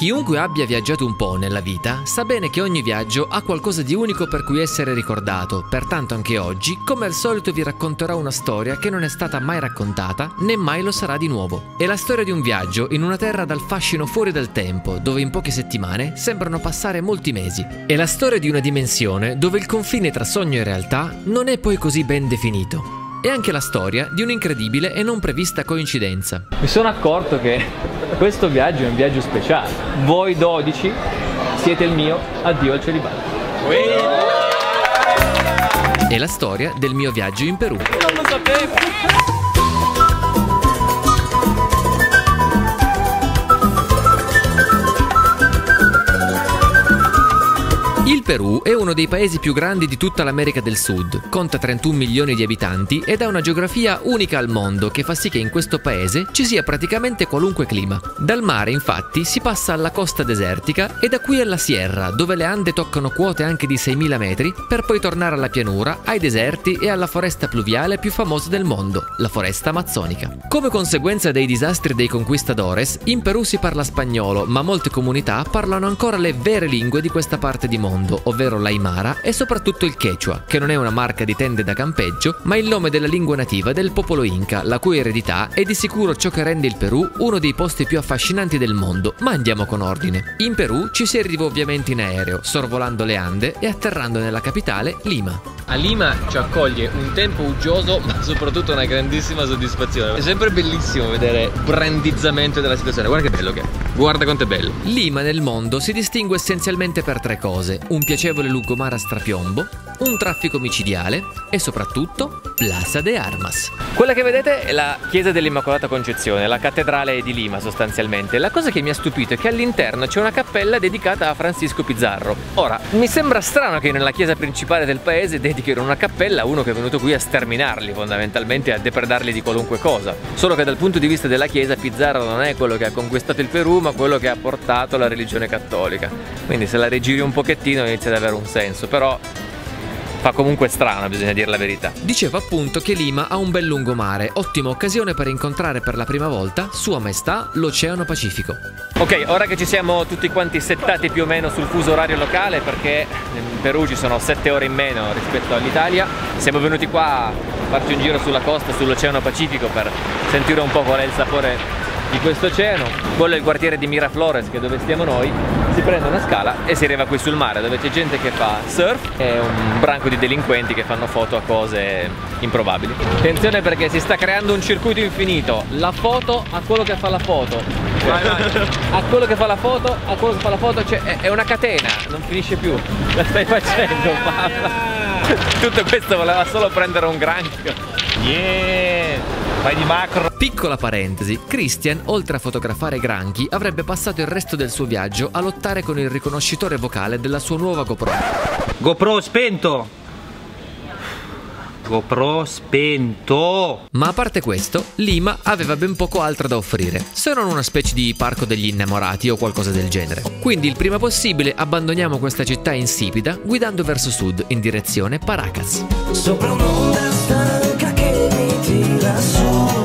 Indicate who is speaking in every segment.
Speaker 1: Chiunque abbia viaggiato un po' nella vita sa bene che ogni viaggio ha qualcosa di unico per cui essere ricordato, pertanto anche oggi, come al solito, vi racconterò una storia che non è stata mai raccontata né mai lo sarà di nuovo. È la storia di un viaggio in una terra dal fascino fuori dal tempo, dove in poche settimane sembrano passare molti mesi. È la storia di una dimensione dove il confine tra sogno e realtà non è poi così ben definito. È anche la storia di un'incredibile e non prevista coincidenza. Mi sono accorto che questo viaggio è un viaggio speciale. Voi 12 siete il mio addio al celibato. È la storia del mio viaggio in Perù. Non lo sapevo! Il Perù è uno dei paesi più grandi di tutta l'America del Sud, conta 31 milioni di abitanti ed ha una geografia unica al mondo che fa sì che in questo paese ci sia praticamente qualunque clima. Dal mare infatti si passa alla costa desertica e da qui alla Sierra, dove le Ande toccano quote anche di 6.000 metri, per poi tornare alla pianura, ai deserti e alla foresta pluviale più famosa del mondo, la foresta amazzonica. Come conseguenza dei disastri dei conquistadores, in Perù si parla spagnolo, ma molte comunità parlano ancora le vere lingue di questa parte di mondo, ovvero l'Aymara e soprattutto il Quechua, che non è una marca di tende da campeggio, ma il nome della lingua nativa del popolo Inca, la cui eredità è di sicuro ciò che rende il Perù uno dei posti più affascinanti del mondo. Ma andiamo con ordine. In Perù ci si arriva ovviamente in aereo, sorvolando le Ande e atterrando nella capitale, Lima. A Lima ci accoglie un tempo uggioso, ma soprattutto una grandissima soddisfazione. È sempre bellissimo vedere il brandizzamento della situazione. Guarda che bello che è. Guarda quanto è bello. Lima nel mondo si distingue essenzialmente per tre cose: un piacevole lungomare a strapiombo, un traffico micidiale e soprattutto Plaza de Armas. Quella che vedete è la chiesa dell'Immacolata Concezione, la cattedrale di Lima sostanzialmente. La cosa che mi ha stupito è che all'interno c'è una cappella dedicata a Francisco Pizarro. Ora, mi sembra strano che nella chiesa principale del paese dedichino una cappella a uno che è venuto qui a sterminarli, fondamentalmente a depredarli di qualunque cosa. Solo che dal punto di vista della chiesa Pizarro non è quello che ha conquistato il Perù, ma quello che ha portato la religione cattolica. Quindi se la rigiri un pochettino inizia ad avere un senso, però fa comunque strano, bisogna dire la verità. Dicevo appunto che Lima ha un bel lungomare, ottima occasione per incontrare per la prima volta Sua Maestà l'Oceano Pacifico. Ok, ora che ci siamo tutti quanti settati più o meno sul fuso orario locale, perché in Perù ci sono 7 ore in meno rispetto all'Italia, siamo venuti qua a farci un giro sulla costa, sull'Oceano Pacifico, per sentire un po' qual è il sapore di questo oceano. Quello è il quartiere di Miraflores, che è dove stiamo noi. Si prende una scala e si arriva qui sul mare, dove c'è gente che fa surf e un branco di delinquenti che fanno foto a cose improbabili. Attenzione, perché si sta creando un circuito infinito. La foto a quello che fa la foto, vai. A quello che fa la foto, a quello che fa la foto, cioè è una catena, non finisce più. La stai facendo, Paola. Tutto questo voleva solo prendere un granchio. Yeah! Vai di macro. Piccola parentesi, Christian, oltre a fotografare granchi, avrebbe passato il resto del suo viaggio a lottare con il riconoscitore vocale della sua nuova GoPro. GoPro spento! GoPro spento! Ma a parte questo, Lima aveva ben poco altro da offrire, se non una specie di parco degli innamorati o qualcosa del genere. Quindi il prima possibile abbandoniamo questa città insipida guidando verso sud in direzione Paracas. Sopra un'onda stanca che mi tira su,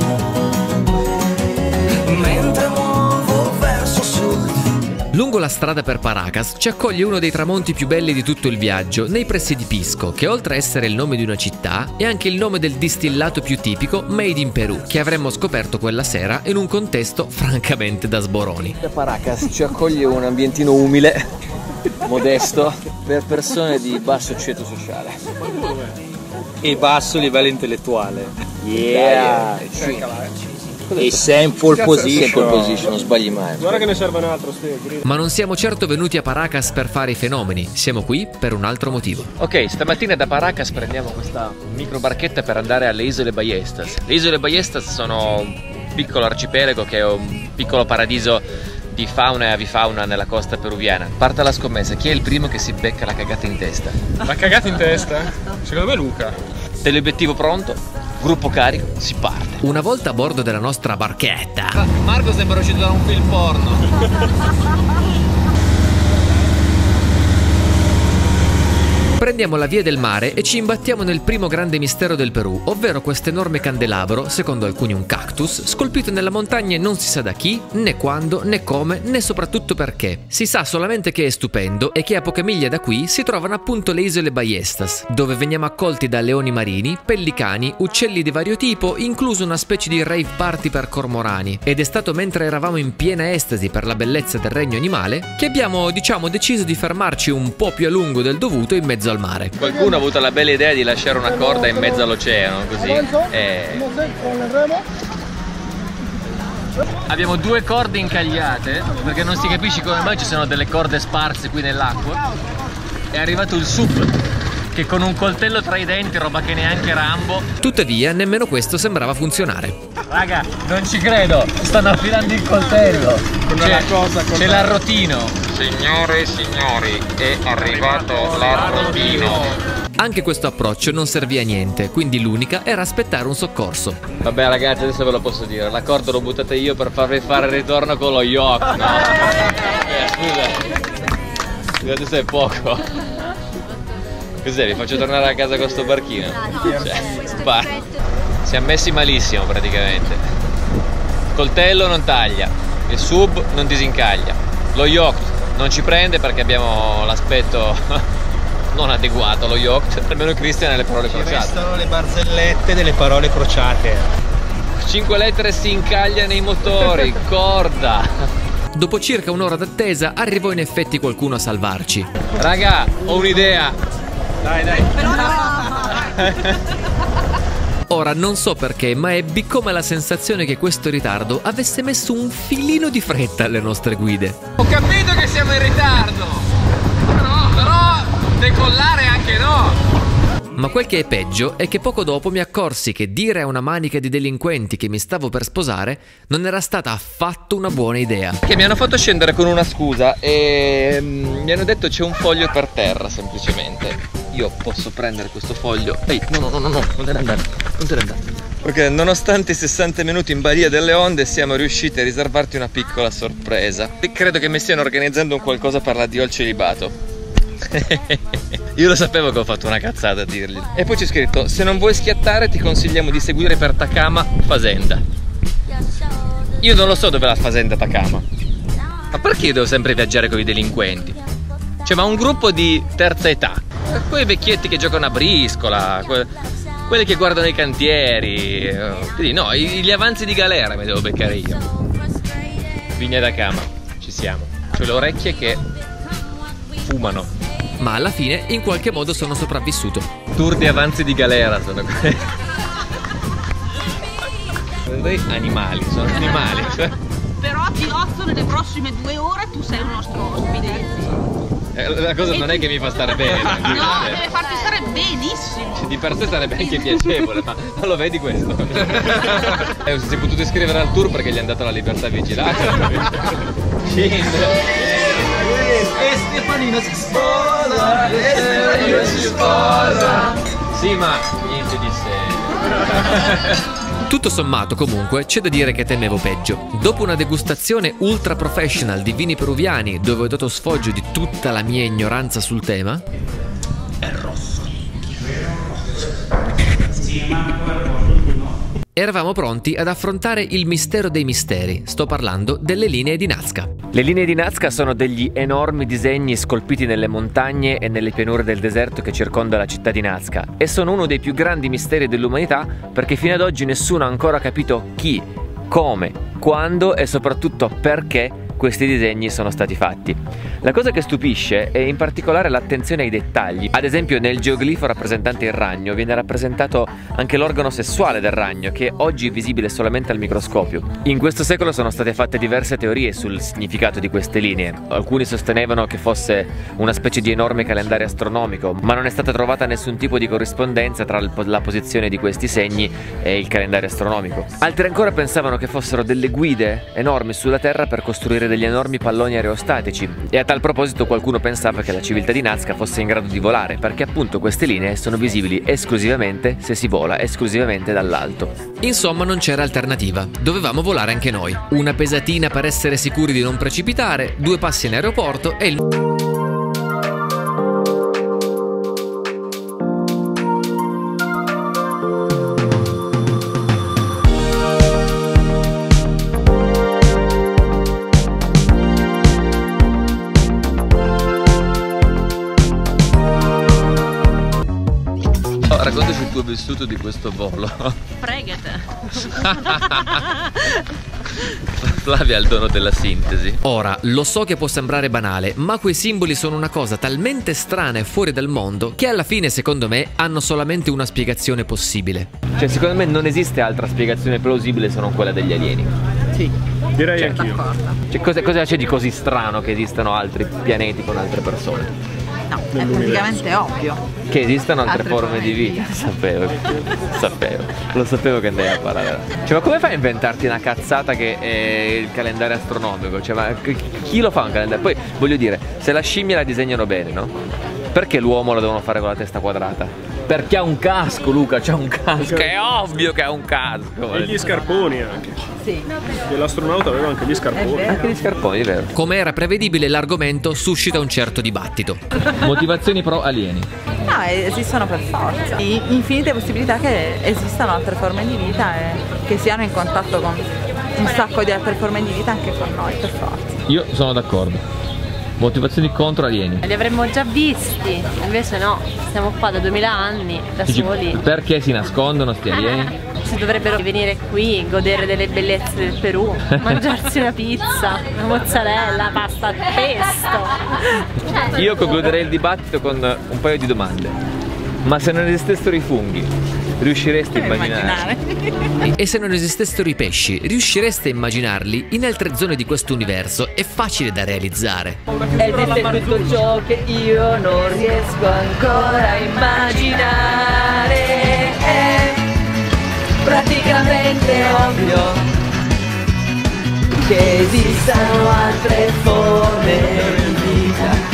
Speaker 1: mentre muovo verso sud. Lungo la strada per Paracas ci accoglie uno dei tramonti più belli di tutto il viaggio, nei pressi di Pisco, che oltre a essere il nome di una città è anche il nome del distillato più tipico made in Perù, che avremmo scoperto quella sera in un contesto francamente da sboroni. Da Paracas ci accoglie un ambientino umile, modesto, per persone di basso ceto sociale e basso livello intellettuale. Yeah! E sei in pole position, non sbagli mai. Guarda che ne serve un altro. Ma non siamo certo venuti a Paracas per fare i fenomeni, siamo qui per un altro motivo. Ok, stamattina da Paracas prendiamo questa micro barchetta per andare alle Isole Ballestas. Le Isole Ballestas sono un piccolo arcipelago che è un piccolo paradiso di fauna e avifauna nella costa peruviana. Parta la scommessa, chi è il primo che si becca la cagata in testa?
Speaker 2: La cagata in testa? Secondo me Luca.
Speaker 1: Teleobiettivo pronto? Gruppo carico, si parte. Una volta a bordo della nostra barchetta, Marco sembra uscito da un film porno. Prendiamo la via del mare e ci imbattiamo nel primo grande mistero del Perù, ovvero questo enorme candelabro, secondo alcuni un cactus, scolpito nella montagna e non si sa da chi, né quando, né come, né soprattutto perché. Si sa solamente che è stupendo e che a poche miglia da qui si trovano appunto le isole Ballestas, dove veniamo accolti da leoni marini, pellicani, uccelli di vario tipo, incluso una specie di rave party per cormorani. Ed è stato mentre eravamo in piena estasi per la bellezza del regno animale che abbiamo, deciso di fermarci un po' più a lungo del dovuto in mezzo al mare.
Speaker 3: Qualcuno ha avuto la bella idea di lasciare una corda in mezzo all'oceano, così. Abbiamo 2 corde incagliate, perché non si capisce come mai ci sono delle corde sparse qui nell'acqua. È arrivato il sub, che con un coltello tra i denti, roba che neanche Rambo.
Speaker 1: Tuttavia, nemmeno questo sembrava funzionare.
Speaker 3: Raga, non ci credo, stanno affilando il coltello. C'è l'arrotino.
Speaker 2: Signore e signori, è arrivato l'arrotino.
Speaker 1: Anche questo approccio non servì a niente, quindi l'unica era aspettare un soccorso.
Speaker 3: Vabbè ragazzi, adesso ve lo posso dire, la corda l'ho buttata io per farvi fare il ritorno con lo yacht, no? Scusate se è poco. Cos'è, vi faccio tornare a casa con sto barchino? Siamo messi malissimo praticamente. Coltello non taglia, il sub non disincaglia, lo yacht non ci prende perché abbiamo l'aspetto non adeguato allo yacht. Almeno Cristian ha le parole crociate.
Speaker 4: Restano le barzellette delle parole crociate.
Speaker 3: 5 lettere si incaglia nei motori, corda.
Speaker 1: Dopo circa un'ora d'attesa arrivò in effetti qualcuno a salvarci.
Speaker 3: Raga, ho un'idea. Dai.
Speaker 1: Ora non so perché, ma ebbi come la sensazione che questo ritardo avesse messo un filino di fretta alle nostre guide.
Speaker 3: Ho capito che siamo in ritardo, però decollare anche no.
Speaker 1: Ma quel che è peggio è che poco dopo mi accorsi che dire a una manica di delinquenti che mi stavo per sposare non era stata affatto una buona idea.
Speaker 3: Che mi hanno fatto scendere con una scusa e mi hanno detto c'è un foglio per terra semplicemente. Io posso prendere questo foglio. Ehi, no, non te ne andare, Perché nonostante i 60 minuti in balia delle onde siamo riusciti a riservarti una piccola sorpresa. E credo che mi stiano organizzando un qualcosa per l'addio al celibato. Io lo sapevo che ho fatto una cazzata a dirgli. E poi c'è scritto: se non vuoi schiattare ti consigliamo di seguire per Takama Fazenda. Io non lo so dove è la Fazenda Takama. Ma perché io devo sempre viaggiare con i delinquenti? Cioè, ma un gruppo di terza età, quei vecchietti che giocano a briscola, quelli che guardano i cantieri, quindi no, gli avanzi di galera mi devo beccare io. Vigna Takama, ci siamo. C'ho le orecchie che fumano.
Speaker 1: Ma alla fine in qualche modo sono sopravvissuto.
Speaker 3: Tour di avanzi di galera sono quelli. Animali, sono animali.
Speaker 5: Però ti offro nelle prossime 2 ore, tu sei un nostro ospite.
Speaker 3: La cosa non è che mi fa stare bene.
Speaker 5: No, deve farti stare benissimo.
Speaker 3: Di per sé sarebbe anche piacevole, ma non lo vedi questo? Si è potuto iscrivere al tour perché gli hanno dato la libertà vigilata. E Stefanino si sposa. Sì, ma niente di serio.
Speaker 1: Tutto sommato, comunque, c'è da dire che temevo peggio. Dopo una degustazione ultra professional di vini peruviani, dove ho dato sfoggio di tutta la mia ignoranza sul tema, eravamo pronti ad affrontare il mistero dei misteri. Sto parlando delle linee di Nazca.
Speaker 6: Le linee di Nazca sono degli enormi disegni scolpiti nelle montagne e nelle pianure del deserto che circonda la città di Nazca e sono uno dei più grandi misteri dell'umanità perché fino ad oggi nessuno ha ancora capito chi, come, quando e soprattutto perché questi disegni sono stati fatti. La cosa che stupisce è in particolare l'attenzione ai dettagli. Ad esempio nel geoglifo rappresentante il ragno viene rappresentato anche l'organo sessuale del ragno, che oggi è visibile solamente al microscopio. In questo secolo sono state fatte diverse teorie sul significato di queste linee. Alcuni sostenevano che fosse una specie di enorme calendario astronomico, ma non è stata trovata nessun tipo di corrispondenza tra la posizione di questi segni e il calendario astronomico. Altri ancora pensavano che fossero delle guide enormi sulla Terra per costruire degli enormi palloni aerostatici, e a tal proposito qualcuno pensava che la civiltà di Nazca fosse in grado di volare, perché appunto queste linee sono visibili esclusivamente se si vola esclusivamente dall'alto.
Speaker 1: Insomma, non c'era alternativa, dovevamo volare anche noi. Una pesatina per essere sicuri di non precipitare, 2 passi in aeroporto e il...
Speaker 3: tuo vissuto di questo volo?
Speaker 5: Fregate.
Speaker 3: Flavia ha il dono della sintesi.
Speaker 1: Ora, lo so che può sembrare banale, ma quei simboli sono una cosa talmente strana e fuori dal mondo che alla fine, secondo me, hanno solamente una spiegazione possibile.
Speaker 6: Cioè, secondo me non esiste altra spiegazione plausibile se non quella degli alieni.
Speaker 5: Sì.
Speaker 7: Direi anch'io.
Speaker 6: Cioè, cosa c'è di così strano che esistano altri pianeti con altre persone?
Speaker 5: No, è praticamente ovvio.
Speaker 6: Che esistano altre
Speaker 5: Altre
Speaker 6: forme di vita. Sapevo. Lo sapevo che andavi a parlare. Cioè, ma come fai a inventarti una cazzata che è il calendario astronomico? Cioè, ma chi lo fa un calendario? Poi, voglio dire, se la scimmia la disegnano bene, no? Perché l'uomo lo devono fare con la testa quadrata? Perché ha un casco, Luca, c'ha un casco. È ovvio che ha un casco.
Speaker 7: E gli scarponi anche.
Speaker 5: Sì.
Speaker 7: E l'astronauta aveva anche gli scarponi.
Speaker 6: Anche gli scarponi, è vero.
Speaker 1: Come era prevedibile, l'argomento suscita un certo dibattito.
Speaker 3: Motivazioni pro alieni.
Speaker 5: No, esistono per forza. Infinite possibilità che esistano altre forme di vita e che siano in contatto con un sacco di altre forme di vita anche con noi, per forza.
Speaker 3: Io sono d'accordo. Motivazioni contro alieni.
Speaker 8: Li avremmo già visti, invece no, stiamo qua da 2000 anni, da soli.
Speaker 3: Perché si nascondono sti alieni?
Speaker 8: Si dovrebbero venire qui, godere delle bellezze del Perù, mangiarsi una pizza, una mozzarella, pasta al pesto.
Speaker 6: Io concluderei il dibattito con un paio di domande. Ma se non esistessero i funghi, riusciresti a immaginare?
Speaker 1: E se non esistessero i pesci, riuscireste a immaginarli in altre zone di questo universo? È facile da realizzare.
Speaker 9: Esiste tutto ciò che io non riesco ancora a immaginare. È praticamente ovvio che esistano altre forme di vita.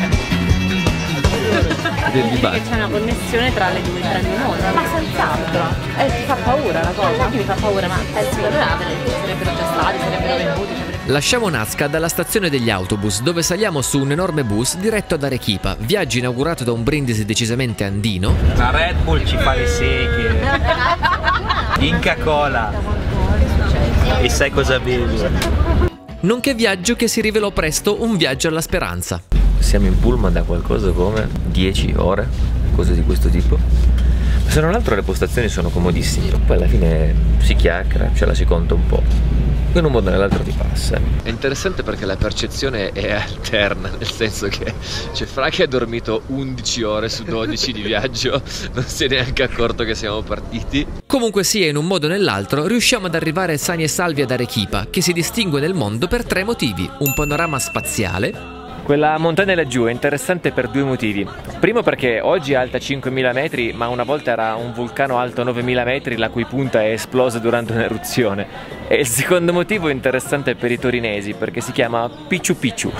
Speaker 8: Che c'è una connessione tra le due, tra il mondo.
Speaker 5: Ma senz'altro. Ti fa paura la cosa?
Speaker 8: Mi fa paura, ma penso che allora sarebbero già stati, sarebbero venuti.
Speaker 1: Lasciamo Nazca dalla stazione degli autobus, dove saliamo su un enorme bus diretto ad Arequipa, viaggio inaugurato da un Brindisi decisamente andino.
Speaker 4: La Red Bull ci fa le seghe. Inca Cola. E sai cosa bevi?
Speaker 1: Nonché viaggio che si rivelò presto un viaggio alla speranza.
Speaker 6: Siamo in pullman da qualcosa come 10 ore, cose di questo tipo. Se non altro le postazioni sono comodissime, poi alla fine si chiacchiera, ce la si conta un po'. In un modo o nell'altro ti passa.
Speaker 3: È interessante perché la percezione è alterna, nel senso che c'è Fra che ha dormito 11 ore su 12 di viaggio, non si è neanche accorto che siamo partiti.
Speaker 1: Comunque sia, in un modo o nell'altro riusciamo ad arrivare sani e salvi ad Arequipa, che si distingue nel mondo per 3 motivi: un panorama spaziale.
Speaker 6: Quella montagna laggiù è interessante per 2 motivi. Primo perché oggi è alta 5.000 metri, ma una volta era un vulcano alto 9.000 metri, la cui punta è esplosa durante un'eruzione. E il secondo motivo è interessante per i torinesi, perché si chiama Picchu Picchu.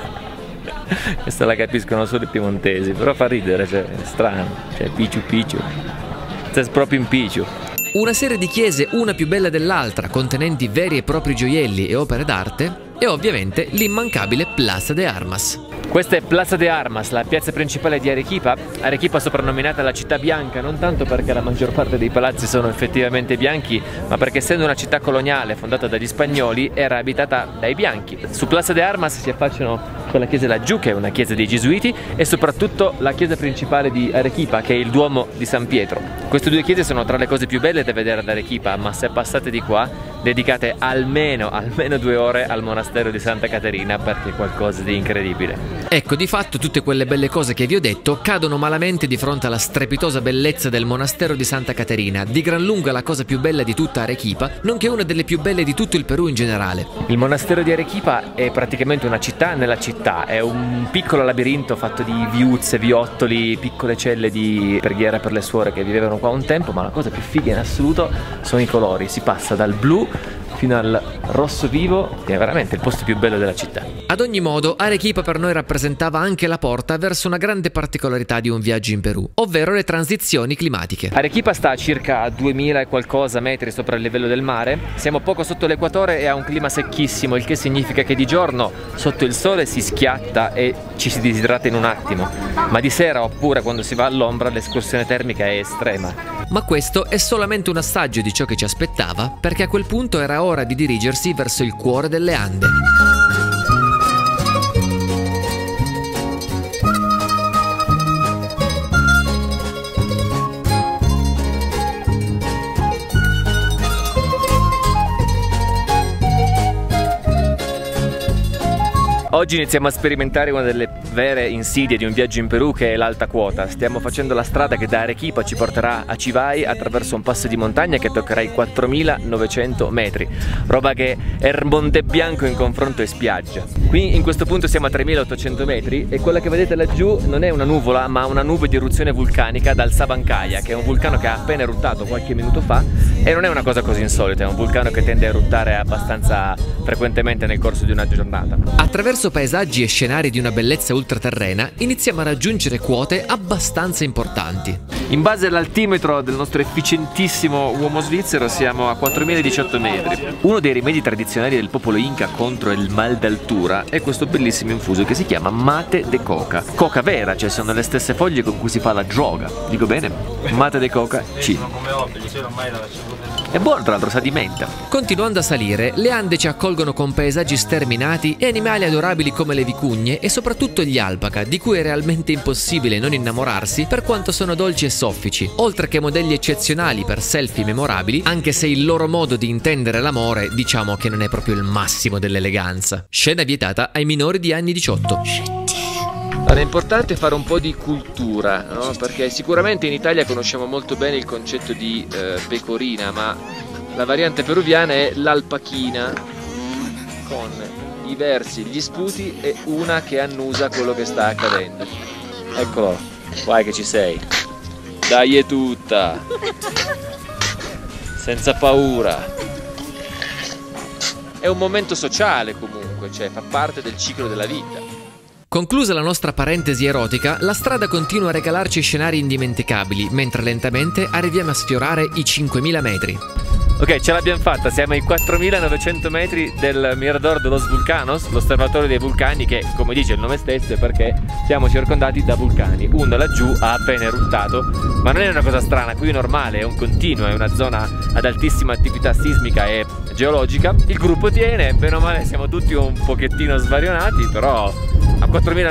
Speaker 6: Questa la capiscono solo i piemontesi, però fa ridere, cioè, è strano. Cioè, Picchu Picchu. C'è proprio in Picchu.
Speaker 1: Una serie di chiese, una più bella dell'altra, contenenti veri e propri gioielli e opere d'arte, e ovviamente l'immancabile Plaza de Armas.
Speaker 6: Questa è Plaza de Armas, la piazza principale di Arequipa. Arequipa soprannominata la città bianca, non tanto perché la maggior parte dei palazzi sono effettivamente bianchi, ma perché essendo una città coloniale fondata dagli spagnoli era abitata dai bianchi. Su Plaza de Armas si affacciano quella chiesa laggiù, che è una chiesa dei Gesuiti, e soprattutto la chiesa principale di Arequipa, che è il Duomo di San Pietro. Queste 2 chiese sono tra le cose più belle da vedere ad Arequipa, ma se passate di qua dedicate almeno 2 ore al monastero di Santa Caterina, perché è qualcosa di incredibile.
Speaker 1: Ecco, di fatto tutte quelle belle cose che vi ho detto cadono malamente di fronte alla strepitosa bellezza del monastero di Santa Caterina, di gran lunga la cosa più bella di tutta Arequipa, nonché una delle più belle di tutto il Perù in generale.
Speaker 6: Il monastero di Arequipa è praticamente una città nella città, è un piccolo labirinto fatto di viuzze, viottoli, piccole celle di preghiera per le suore che vivevano qua un tempo, ma la cosa più figa in assoluto sono i colori, si passa dal blu fino al rosso vivo, che è veramente il posto più bello della città.
Speaker 1: Ad ogni modo, Arequipa per noi rappresentava anche la porta verso una grande particolarità di un viaggio in Perù, ovvero le transizioni climatiche.
Speaker 6: Arequipa sta a circa 2000 e qualcosa metri sopra il livello del mare, siamo poco sotto l'equatore e ha un clima secchissimo, il che significa che di giorno sotto il sole si schiatta e ci si disidrata in un attimo, ma di sera oppure quando si va all'ombra l'escursione termica è estrema.
Speaker 1: Ma questo è solamente un assaggio di ciò che ci aspettava, perché a quel punto era ora di dirigersi verso il cuore delle Ande.
Speaker 6: Oggi iniziamo a sperimentare una delle vere insidie di un viaggio in Perù, che è l'alta quota. Stiamo facendo la strada che da Arequipa ci porterà a Chivay attraverso un passo di montagna che toccherà i 4.900 metri, roba che è Monte Bianco in confronto e spiaggia. Qui in questo punto siamo a 3.800 metri e quella che vedete laggiù non è una nuvola ma una nube di eruzione vulcanica dal Sabancaya, che è un vulcano che ha appena eruttato qualche minuto fa, e non è una cosa così insolita, è un vulcano che tende a eruttare abbastanza frequentemente nel corso di una giornata.
Speaker 1: Attraverso paesaggi e scenari di una bellezza ultraterrena iniziamo a raggiungere quote abbastanza importanti.
Speaker 6: In base all'altimetro del nostro efficientissimo uomo svizzero siamo a 4.018 metri. Uno dei rimedi tradizionali del popolo Inca contro il mal d'altura è questo bellissimo infuso che si chiama mate de coca. Coca vera, cioè sono le stesse foglie con cui si fa la droga. Dico bene? Mate de coca, C. È buono, tra l'altro, sa di menta.
Speaker 1: Continuando a salire, le Ande ci accolgono con paesaggi sterminati e animali adorabili come le vicugne e soprattutto gli alpaca, di cui è realmente impossibile non innamorarsi per quanto sono dolci e soffici, oltre che modelli eccezionali per selfie memorabili, anche se il loro modo di intendere l'amore diciamo che non è proprio il massimo dell'eleganza. Scena vietata ai minori di anni 18.
Speaker 6: Allora, è importante fare un po' di cultura, no? Perché sicuramente in Italia conosciamo molto bene il concetto di pecorina, ma la variante peruviana è l'alpachina, con i versi, gli sputi e una che annusa quello che sta accadendo. Eccolo, vai che ci sei. Dai è tutta, senza paura. È un momento sociale comunque, cioè fa parte del ciclo della vita.
Speaker 1: Conclusa la nostra parentesi erotica, la strada continua a regalarci scenari indimenticabili, mentre lentamente arriviamo a sfiorare i 5.000 metri.
Speaker 6: Ok, ce l'abbiamo fatta, siamo ai 4.900 metri del Mirador de los Vulcanos, l'osservatorio dei vulcani che, come dice il nome stesso, è perché siamo circondati da vulcani. Uno laggiù ha appena eruttato, ma non è una cosa strana, qui è normale, è un continuo, è una zona ad altissima attività sismica e geologica. Il gruppo tiene, bene o male siamo tutti un pochettino svarionati, però a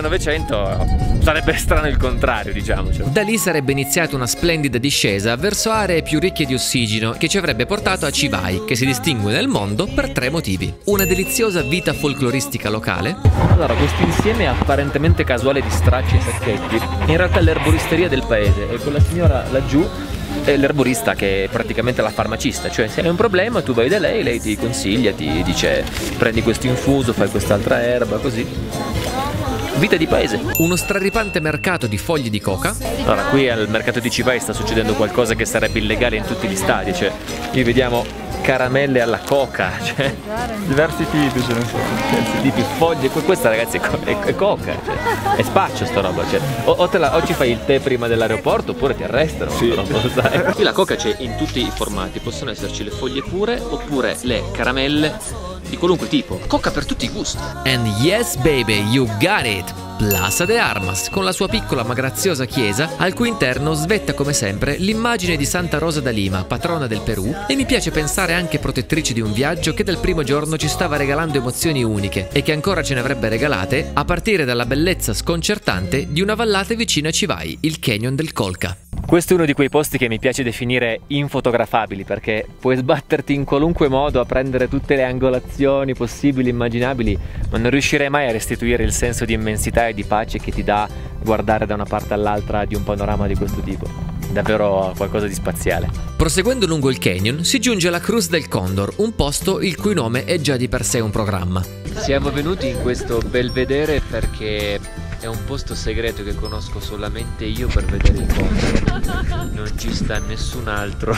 Speaker 6: 4.900 sarebbe strano il contrario, diciamocelo.
Speaker 1: Da lì sarebbe iniziata una splendida discesa verso aree più ricche di ossigeno che ci avrebbe portato a Chivay, che si distingue nel mondo per 3 motivi. Una deliziosa vita folcloristica locale.
Speaker 6: Allora, questo insieme apparentemente casuale di stracci e sacchetti in realtà è l'erboristeria del paese, e quella signora laggiù è l'erborista, che è praticamente la farmacista, cioè se hai un problema tu vai da lei, lei ti consiglia, ti dice prendi questo infuso, fai quest'altra erba, così. Vita di paese.
Speaker 1: Uno straripante mercato di fogli di coca.
Speaker 6: Allora, qui al mercato di Chivay sta succedendo qualcosa che sarebbe illegale in tutti gli stadi, cioè qui vediamo caramelle alla coca, cioè diversi tipi, diversi tipi, foglie, questa ragazzi è coca, cioè, è spaccio sta roba, cioè, o ci fai il tè prima dell'aeroporto oppure ti arrestano, sì. Non lo sai. Qui la coca c'è in tutti i formati, possono esserci le foglie pure oppure le caramelle di qualunque tipo, coca per tutti i gusti.
Speaker 1: And yes baby, you got it! Plaza de Armas, con la sua piccola ma graziosa chiesa, al cui interno svetta come sempre l'immagine di Santa Rosa da Lima, patrona del Perù, e mi piace pensare anche protettrice di un viaggio che dal primo giorno ci stava regalando emozioni uniche e che ancora ce ne avrebbe regalate, a partire dalla bellezza sconcertante di una vallata vicino a Chivay, il Canyon del Colca.
Speaker 6: Questo è uno di quei posti che mi piace definire infotografabili, perché puoi sbatterti in qualunque modo a prendere tutte le angolazioni possibili e immaginabili, ma non riuscirei mai a restituire il senso di immensità e di pace che ti dà guardare da una parte all'altra di un panorama di questo tipo. Davvero qualcosa di spaziale.
Speaker 1: Proseguendo lungo il canyon si giunge alla Cruz del Condor, un posto il cui nome è già di per sé un programma.
Speaker 6: Siamo venuti in questo belvedere perché è un posto segreto che conosco solamente io per vedere il Condor. Non ci sta nessun altro.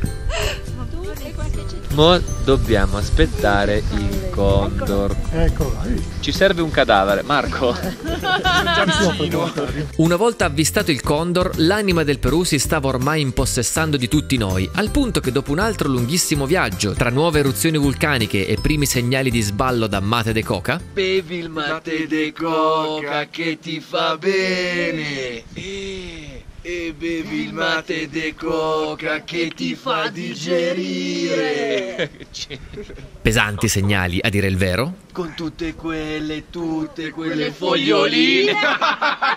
Speaker 6: Mo dobbiamo aspettare il Condor.
Speaker 10: Ecco.
Speaker 6: Ci serve un cadavere, Marco.
Speaker 1: Una volta avvistato il Condor, l'anima del Perù si stava ormai impossessando di tutti noi, al punto che dopo un altro lunghissimo viaggio, tra nuove eruzioni vulcaniche e primi segnali di sballo da mate de coca,
Speaker 11: bevi il mate de coca che ti fa bene. E bevi il mate de coca che ti fa digerire.
Speaker 1: Pesanti segnali, a dire il vero.
Speaker 11: Con tutte quelle foglioline.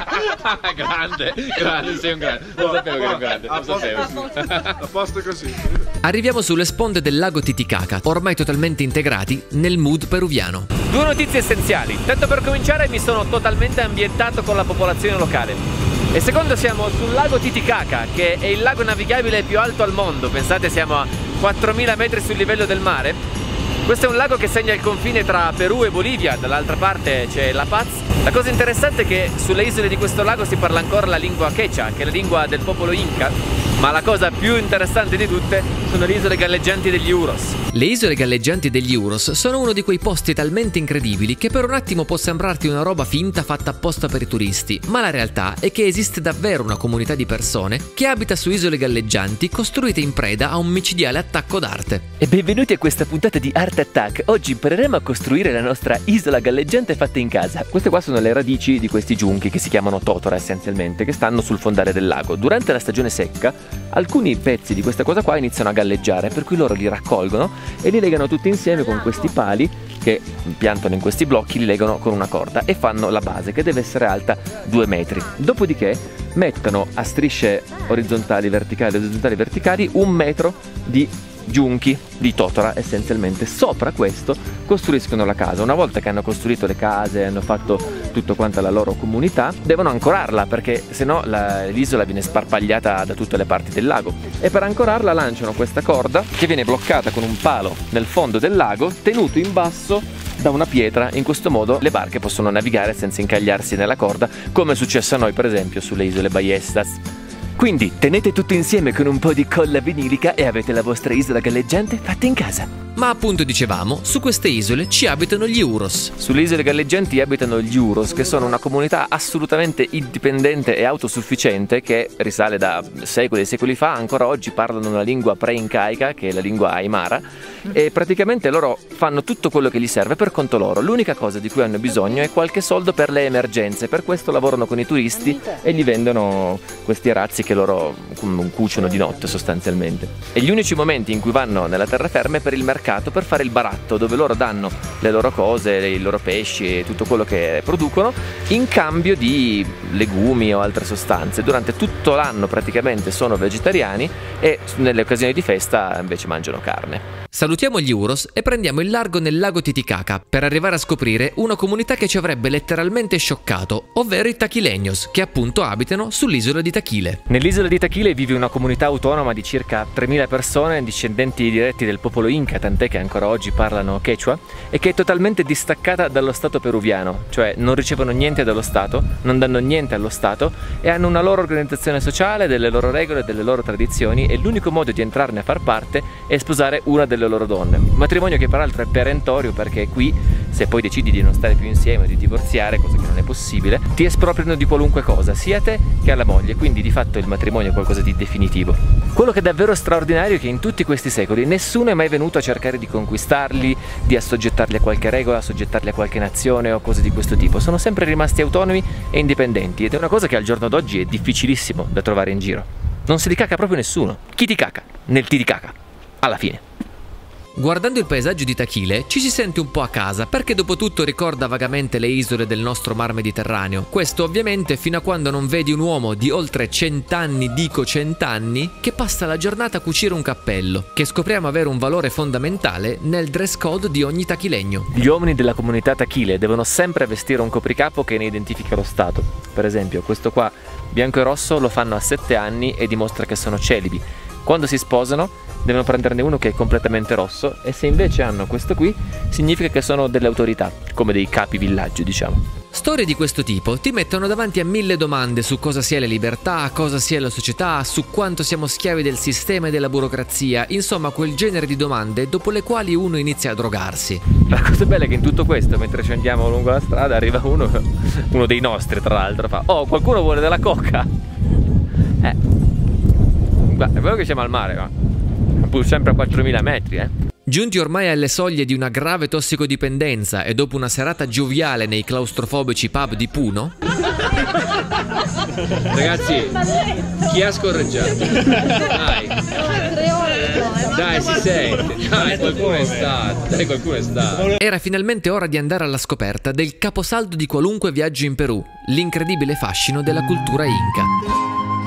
Speaker 6: Grande, sei un grande. Lo sapevo che eri un grande, lo sapevo.
Speaker 7: A posto così.
Speaker 1: Arriviamo sulle sponde del lago Titicaca, ormai totalmente integrati nel mood peruviano.
Speaker 6: Due notizie essenziali. Tanto per cominciare mi sono totalmente ambientato con la popolazione locale. E secondo, siamo sul lago Titicaca, che è il lago navigabile più alto al mondo. Pensate, siamo a 4000 metri sul livello del mare. Questo è un lago che segna il confine tra Perù e Bolivia, dall'altra parte c'è La Paz. La cosa interessante è che sulle isole di questo lago si parla ancora la lingua quechua, che è la lingua del popolo Inca, ma la cosa più interessante di tutte sono le isole galleggianti degli Uros.
Speaker 1: Le isole galleggianti degli Uros sono uno di quei posti talmente incredibili che per un attimo può sembrarti una roba finta fatta apposta per i turisti, ma la realtà è che esiste davvero una comunità di persone che abita su isole galleggianti costruite in preda a un micidiale attacco d'arte.
Speaker 6: E benvenuti a questa puntata di Art Attack. Oggi impareremo a costruire la nostra isola galleggiante fatta in casa. Queste qua sono le radici di questi giunchi che si chiamano totora essenzialmente, che stanno sul fondale del lago. Durante la stagione secca alcuni pezzi di questa cosa qua iniziano a galleggiare, per cui loro li raccolgono e li legano tutti insieme con questi pali che piantano in questi blocchi, li legano con una corda e fanno la base, che deve essere alta 2 metri. Dopodiché mettono a strisce orizzontali, verticali 1 metro di giunchi di totora essenzialmente. Sopra questo costruiscono la casa. Una volta che hanno costruito le case, hanno fatto tutto quanto la loro comunità, devono ancorarla, perché sennò l'isola viene sparpagliata da tutte le parti del lago, e per ancorarla lanciano questa corda che viene bloccata con un palo nel fondo del lago, tenuto in basso da una pietra. In questo modo le barche possono navigare senza incagliarsi nella corda, come è successo a noi per esempio sulle isole Ballestas. Quindi tenete tutto insieme con un po' di colla vinilica e avete la vostra isola galleggiante fatta in casa.
Speaker 1: Ma appunto dicevamo, su queste isole ci abitano gli Uros.
Speaker 6: Sulle isole galleggianti abitano gli Uros, che sono una comunità assolutamente indipendente e autosufficiente, che risale da secoli e secoli fa. Ancora oggi parlano una lingua pre-incaica, che è la lingua aymara, e praticamente loro fanno tutto quello che gli serve per conto loro. L'unica cosa di cui hanno bisogno è qualche soldo per le emergenze. Per questo lavorano con i turisti e gli vendono questi arazzi che loro cuciono di notte sostanzialmente. E gli unici momenti in cui vanno nella terraferma è per il mercato, per fare il baratto, dove loro danno le loro cose, i loro pesci e tutto quello che producono in cambio di legumi o altre sostanze. Durante tutto l'anno praticamente sono vegetariani e nelle occasioni di festa invece mangiano carne.
Speaker 1: Salutiamo gli Uros e prendiamo il largo nel lago Titicaca per arrivare a scoprire una comunità che ci avrebbe letteralmente scioccato, ovvero i Taquileños, che appunto abitano sull'isola di Taquile.
Speaker 6: Nell'isola di Taquile vive una comunità autonoma di circa 3000 persone, discendenti diretti del popolo Inca, tant'è che ancora oggi parlano quechua, e che è totalmente distaccata dallo Stato peruviano, cioè non ricevono niente dallo Stato, non danno niente allo Stato e hanno una loro organizzazione sociale, delle loro regole, delle loro tradizioni, e l'unico modo di entrarne a far parte è sposare una delle loro donne. Un matrimonio che peraltro è perentorio, perché qui, se poi decidi di non stare più insieme o di divorziare, cosa che non è possibile, ti espropriano di qualunque cosa, sia te che alla moglie, quindi di fatto il matrimonio è qualcosa di definitivo. Quello che è davvero straordinario è che in tutti questi secoli nessuno è mai venuto a cercare di conquistarli, di assoggettarli a qualche regola, assoggettarli a qualche nazione o cose di questo tipo. Sono sempre rimasti autonomi e indipendenti, ed è una cosa che al giorno d'oggi è difficilissimo da trovare in giro. Non se li caca proprio nessuno. Chi ti caca? Nel Titicaca. Alla fine.
Speaker 1: Guardando il paesaggio di Taquile ci si sente un po' a casa, perché dopo tutto ricorda vagamente le isole del nostro mar Mediterraneo. Questo ovviamente fino a quando non vedi un uomo di oltre 100 anni, dico 100 anni, che passa la giornata a cucire un cappello, che scopriamo avere un valore fondamentale nel dress code di ogni taquilegno.
Speaker 6: Gli uomini della comunità Taquile devono sempre vestire un copricapo che ne identifica lo stato. Per esempio questo qua, bianco e rosso, lo fanno a 7 anni e dimostra che sono celibi. Quando si sposano devono prenderne uno che è completamente rosso, e se invece hanno questo qui significa che sono delle autorità, come dei capi villaggio, diciamo.
Speaker 1: Storie di questo tipo ti mettono davanti a 1000 domande su cosa sia la libertà, cosa sia la società, su quanto siamo schiavi del sistema e della burocrazia, insomma quel genere di domande dopo le quali uno inizia a drogarsi.
Speaker 6: La cosa bella è che in tutto questo, mentre ci andiamo lungo la strada, arriva uno dei nostri tra l'altro, fa: "Oh, qualcuno vuole della coca?" Guarda, è vero che siamo al mare, ma pur sempre a 4000 metri,
Speaker 1: Giunti ormai alle soglie di una grave tossicodipendenza e dopo una serata gioviale nei claustrofobici pub di Puno,
Speaker 3: ragazzi, chi ha scorreggiato? Dai. Dai, si sente. Dai, qualcuno è stato. Dai, qualcuno è stato.
Speaker 1: Era finalmente ora di andare alla scoperta del caposaldo di qualunque viaggio in Perù, l'incredibile fascino della cultura inca.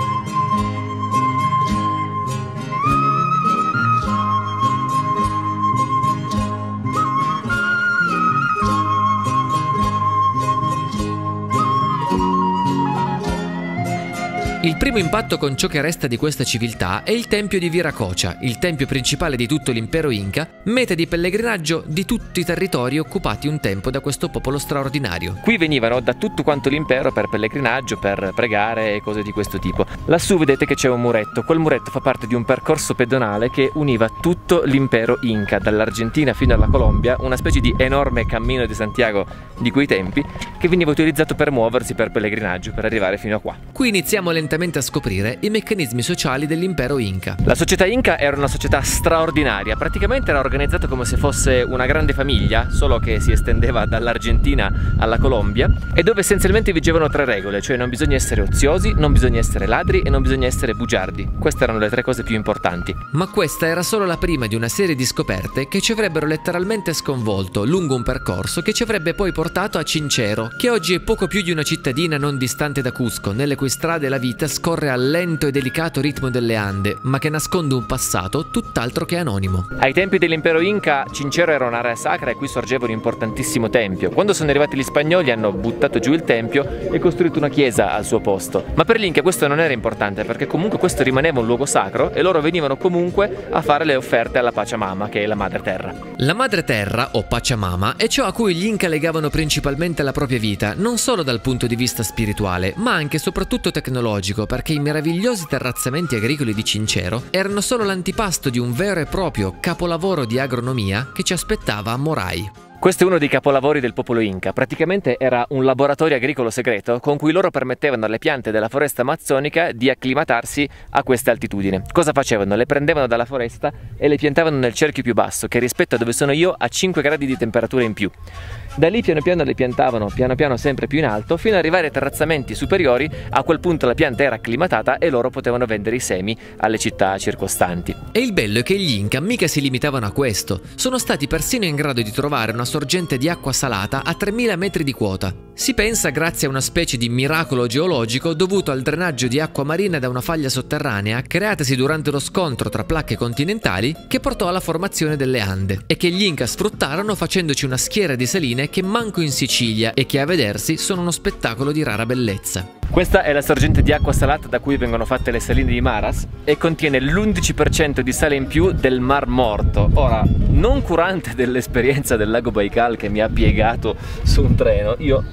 Speaker 1: Il primo impatto con ciò che resta di questa civiltà è il tempio di Viracocha, il tempio principale di tutto l'impero Inca, meta di pellegrinaggio di tutti i territori occupati un tempo da questo popolo straordinario.
Speaker 6: Qui venivano da tutto quanto l'impero per pellegrinaggio, per pregare e cose di questo tipo. Lassù vedete che c'è un muretto, quel muretto fa parte di un percorso pedonale che univa tutto l'impero Inca, dall'Argentina fino alla Colombia, una specie di enorme cammino di Santiago di quei tempi che veniva utilizzato per muoversi per pellegrinaggio, per arrivare fino a qua.
Speaker 1: Qui iniziamo lentamente a scoprire i meccanismi sociali dell'impero Inca.
Speaker 6: La società Inca era una società straordinaria, praticamente era organizzata come se fosse una grande famiglia, solo che si estendeva dall'Argentina alla Colombia, e dove essenzialmente vigevano 3 regole, cioè non bisogna essere oziosi, non bisogna essere ladri e non bisogna essere bugiardi. Queste erano le 3 cose più importanti.
Speaker 1: Ma questa era solo la prima di una serie di scoperte che ci avrebbero letteralmente sconvolto lungo un percorso che ci avrebbe poi portato a Chinchero, che oggi è poco più di una cittadina non distante da Cusco, nelle cui strade la vita scorre al lento e delicato ritmo delle Ande, ma che nasconde un passato tutt'altro che anonimo.
Speaker 6: Ai tempi dell'impero Inca, Chinchero era un'area sacra e qui sorgeva un importantissimo tempio. Quando sono arrivati gli spagnoli hanno buttato giù il tempio e costruito una chiesa al suo posto. Ma per gli Inca questo non era importante, perché comunque questo rimaneva un luogo sacro e loro venivano comunque a fare le offerte alla Pachamama, che è la madre terra.
Speaker 1: La madre terra, o Pachamama, è ciò a cui gli Inca legavano principalmente la propria vita, non solo dal punto di vista spirituale, ma anche e soprattutto tecnologico, perché i meravigliosi terrazzamenti agricoli di Chinchero erano solo l'antipasto di un vero e proprio capolavoro di agronomia che ci aspettava a Morai.
Speaker 6: Questo è uno dei capolavori del popolo Inca, praticamente era un laboratorio agricolo segreto con cui loro permettevano alle piante della foresta amazzonica di acclimatarsi a questa altitudine. Cosa facevano? Le prendevano dalla foresta e le piantavano nel cerchio più basso, che rispetto a dove sono io ha 5 gradi di temperatura in più. Da lì piano piano le piantavano piano piano sempre più in alto fino ad arrivare ai terrazzamenti superiori. A quel punto la pianta era acclimatata e loro potevano vendere i semi alle città circostanti.
Speaker 1: E il bello è che gli Inca mica si limitavano a questo, sono stati persino in grado di trovare una sorgente di acqua salata a 3000 metri di quota. Si pensa grazie a una specie di miracolo geologico dovuto al drenaggio di acqua marina da una faglia sotterranea creatasi durante lo scontro tra placche continentali che portò alla formazione delle Ande e che gli Inca sfruttarono facendoci una schiera di saline che manco in Sicilia e che a vedersi sono uno spettacolo di rara bellezza.
Speaker 6: Questa è la sorgente di acqua salata da cui vengono fatte le saline di Maras e contiene l'11% di sale in più del Mar Morto. Ora, non curante dell'esperienza del lago Baikal che mi ha piegato su un treno, io...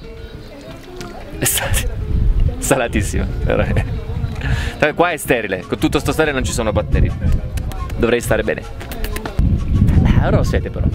Speaker 6: è salatissimo. Qua è sterile, con tutto sto sale non ci sono batteri. Dovrei stare bene. Ora ho sete però.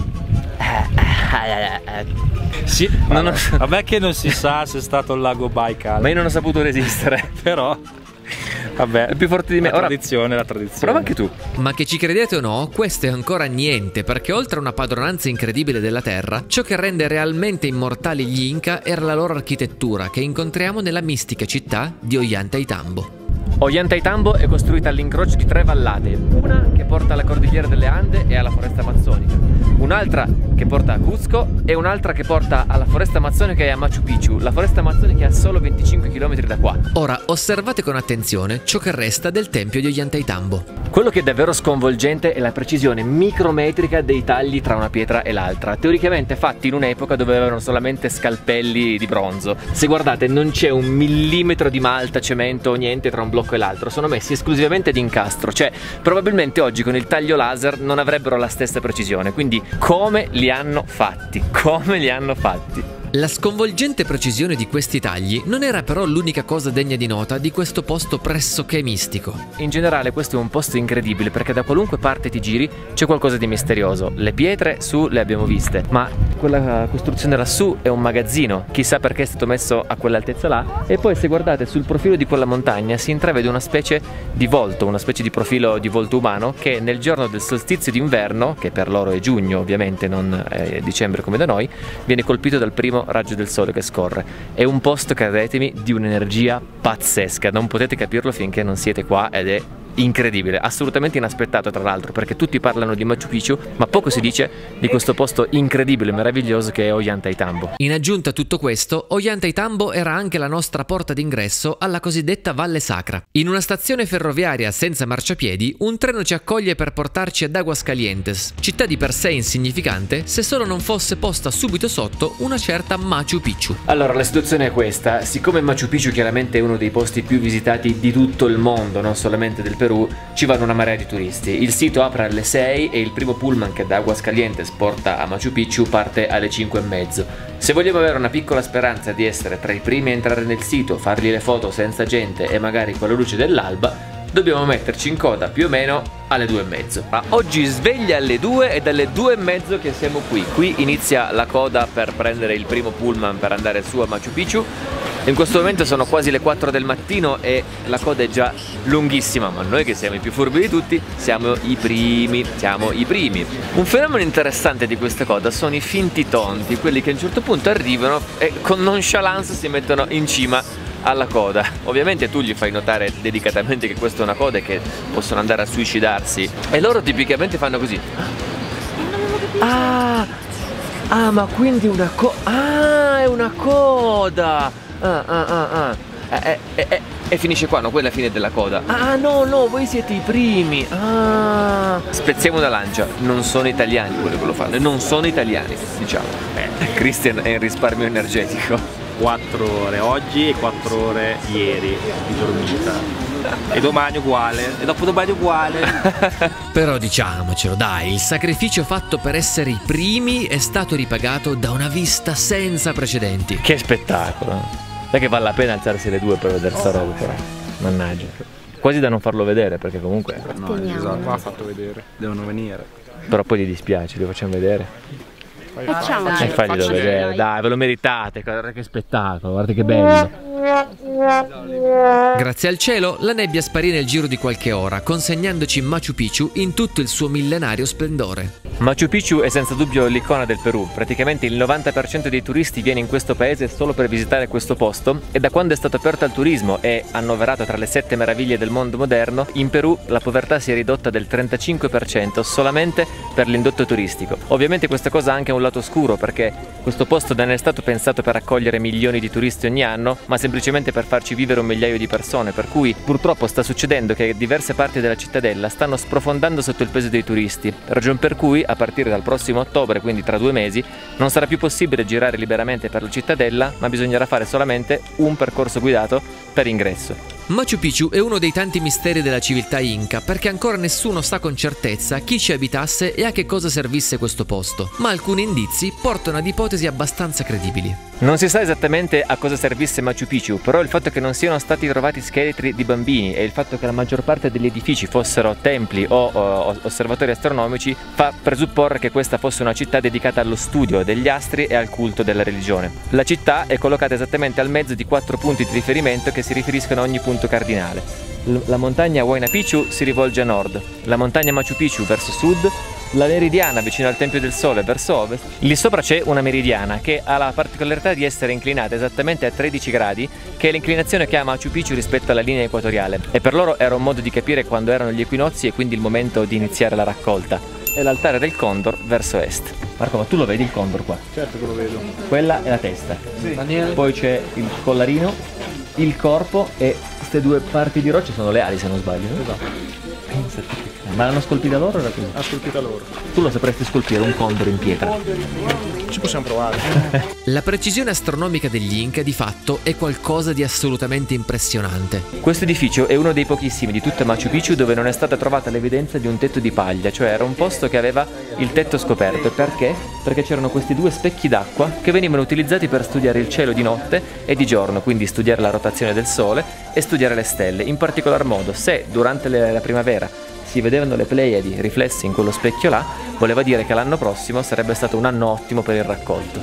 Speaker 4: Sì, vabbè che non si sa se è stato il lago Baikal.
Speaker 6: Ma io non ho saputo resistere.
Speaker 4: Però vabbè,
Speaker 6: è più forte di me.
Speaker 4: La tradizione.
Speaker 6: Prova anche tu.
Speaker 1: Ma che ci credete o no, questo è ancora niente, perché oltre a una padronanza incredibile della terra, ciò che rende realmente immortali gli Inca era la loro architettura, che incontriamo nella mistica città di Ollantaytambo.
Speaker 6: Ollantaytambo è costruita all'incrocio di 3 vallate, una che porta alla cordigliera delle Ande e alla foresta amazzonica, un'altra che porta a Cusco e un'altra che porta alla foresta amazzonica e a Machu Picchu. La foresta amazzonica è a solo 25 km da qua.
Speaker 1: Ora osservate con attenzione ciò che resta del tempio di Ollantaytambo.
Speaker 6: Quello che è davvero sconvolgente è la precisione micrometrica dei tagli tra una pietra e l'altra, teoricamente fatti in un'epoca dove avevano solamente scalpelli di bronzo. Se guardate non c'è un millimetro di malta, cemento o niente tra un blocco e l'altro, sono messi esclusivamente di incastro, cioè probabilmente oggi con il taglio laser non avrebbero la stessa precisione, quindi come li hanno fatti? Come li hanno fatti?
Speaker 1: La sconvolgente precisione di questi tagli non era però l'unica cosa degna di nota di questo posto pressoché mistico.
Speaker 6: In generale questo è un posto incredibile perché da qualunque parte ti giri c'è qualcosa di misterioso. Le pietre su le abbiamo viste, ma quella costruzione lassù è un magazzino, chissà perché è stato messo a quell'altezza là. E poi se guardate sul profilo di quella montagna si intravede una specie di volto, una specie di profilo di volto umano che nel giorno del solstizio d'inverno, che per loro è giugno ovviamente, non è dicembre come da noi, viene colpito dal primo raggio del sole che scorre. È un posto, credetemi, di un'energia pazzesca, non potete capirlo finché non siete qua ed è incredibile, assolutamente inaspettato tra l'altro, perché tutti parlano di Machu Picchu, ma poco si dice di questo posto incredibile e meraviglioso che è Ollantaytambo.
Speaker 1: In aggiunta a tutto questo, Ollantaytambo era anche la nostra porta d'ingresso alla cosiddetta Valle Sacra. In una stazione ferroviaria senza marciapiedi, un treno ci accoglie per portarci ad Aguascalientes, città di per sé insignificante se solo non fosse posta subito sotto una certa Machu Picchu.
Speaker 6: Allora, la situazione è questa: siccome Machu Picchu chiaramente è uno dei posti più visitati di tutto il mondo, non solamente del Perù, ci vanno una marea di turisti. Il sito apre alle 6 e il primo pullman che da Aguascalientes porta a Machu Picchu parte alle 5:30. Se vogliamo avere una piccola speranza di essere tra i primi a entrare nel sito, fargli le foto senza gente e magari con la luce dell'alba, dobbiamo metterci in coda più o meno alle 2:30. Ma oggi sveglia alle 2 ed alle 2:30 che siamo qui. Qui inizia la coda per prendere il primo pullman per andare su a Machu Picchu. In questo momento sono quasi le 4 del mattino e la coda è già lunghissima, ma noi che siamo i più furbi di tutti siamo i primi. Un fenomeno interessante di questa coda sono i finti tonti, quelli che a un certo punto arrivano e con nonchalance si mettono in cima alla coda. Ovviamente tu gli fai notare delicatamente che questa è una coda e che possono andare a suicidarsi, e loro tipicamente fanno così. Ah, ma quindi una coda. È una coda. E finisce qua, no? Quella è la fine della coda. No, voi siete i primi. Spezziamo una lancia. Non sono italiani quelli che lo fanno. Non sono italiani, diciamo. Christian è in risparmio energetico.
Speaker 7: 4 ore oggi e 4 ore ieri di dormita. E domani uguale. E dopodomani uguale.
Speaker 1: Però diciamocelo, dai, il sacrificio fatto per essere i primi è stato ripagato da una vista senza precedenti.
Speaker 6: Che spettacolo. Sai che vale la pena alzarsi alle 2 per vedere sta roba, però. Mannaggia. Quasi da non farlo vedere, perché comunque...
Speaker 7: No, esatto, va fatto vedere. Devono venire.
Speaker 6: Però poi gli dispiace, li facciamo vedere.
Speaker 8: Facciamoci.
Speaker 6: E faglielo vedere, dai, ve lo meritate, guardate che spettacolo, guardate che bello.
Speaker 1: Grazie al cielo, la nebbia sparì nel giro di qualche ora, consegnandoci Machu Picchu in tutto il suo millenario splendore.
Speaker 6: Machu Picchu è senza dubbio l'icona del Perù. Praticamente il 90% dei turisti viene in questo paese solo per visitare questo posto, e da quando è stato aperto al turismo e annoverato tra le 7 meraviglie del mondo moderno, in Perù la povertà si è ridotta del 35% solamente per l'indotto turistico. Ovviamente questa cosa ha anche un lato oscuro, perché questo posto non è stato pensato per accogliere milioni di turisti ogni anno, ma semplicemente per farci vivere 1 migliaio di persone, per cui purtroppo sta succedendo che diverse parti della cittadella stanno sprofondando sotto il peso dei turisti, ragion per cui a partire dal prossimo ottobre, quindi tra 2 mesi, non sarà più possibile girare liberamente per la cittadella, ma bisognerà fare solamente un percorso guidato per ingresso.
Speaker 1: Machu Picchu è uno dei tanti misteri della civiltà Inca, perché ancora nessuno sa con certezza chi ci abitasse e a che cosa servisse questo posto, ma alcuni indizi portano ad ipotesi abbastanza credibili.
Speaker 6: Non si sa esattamente a cosa servisse Machu Picchu, però il fatto che non siano stati trovati scheletri di bambini e il fatto che la maggior parte degli edifici fossero templi o osservatori astronomici fa presupporre che questa fosse una città dedicata allo studio degli astri e al culto della religione. La città è collocata esattamente al mezzo di 4 punti di riferimento che si riferiscono a ogni punto cardinale. La montagna Huayna Picchu si rivolge a nord, la montagna Machu Picchu verso sud, la meridiana vicino al Tempio del Sole verso ovest. Lì sopra c'è una meridiana che ha la particolarità di essere inclinata esattamente a 13 gradi, che è l'inclinazione che ha Machu Picchu rispetto alla linea equatoriale, e per loro era un modo di capire quando erano gli equinozi e quindi il momento di iniziare la raccolta. È l'altare del Condor verso est. Marco, ma tu lo vedi il Condor qua?
Speaker 7: Certo che lo vedo.
Speaker 6: Quella è la testa.
Speaker 7: Sì.
Speaker 6: Poi c'è il collarino, il corpo, e queste 2 parti di roccia sono le ali, se non sbaglio.
Speaker 7: Esatto.
Speaker 6: Ma l'hanno scolpita loro o era così?
Speaker 7: Ha scolpita loro.
Speaker 6: Tu lo sapresti scolpire, un condor in pietra?
Speaker 7: Ci possiamo provare.
Speaker 1: La precisione astronomica degli Inca di fatto è qualcosa di assolutamente impressionante.
Speaker 6: Questo edificio è uno dei pochissimi di tutta Machu Picchu dove non è stata trovata l'evidenza di un tetto di paglia, cioè era un posto che aveva il tetto scoperto. Perché? Perché c'erano questi 2 specchi d'acqua che venivano utilizzati per studiare il cielo di notte e di giorno, quindi studiare la rotazione del Sole e studiare le stelle. In particolar modo, se durante la primavera si vedevano le Pleiadi riflessi in quello specchio là, voleva dire che l'anno prossimo sarebbe stato un anno ottimo per il raccolto.